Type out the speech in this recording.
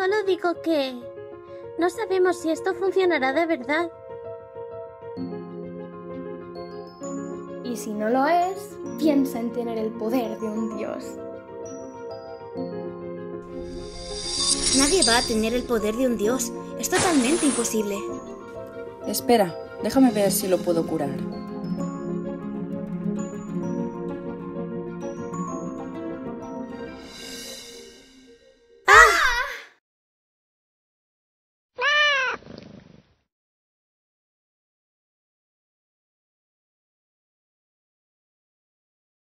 Solo digo que no sabemos si esto funcionará de verdad. Y si no lo es, piensa en tener el poder de un dios. Nadie va a tener el poder de un dios. Es totalmente imposible. Espera, déjame ver si lo puedo curar.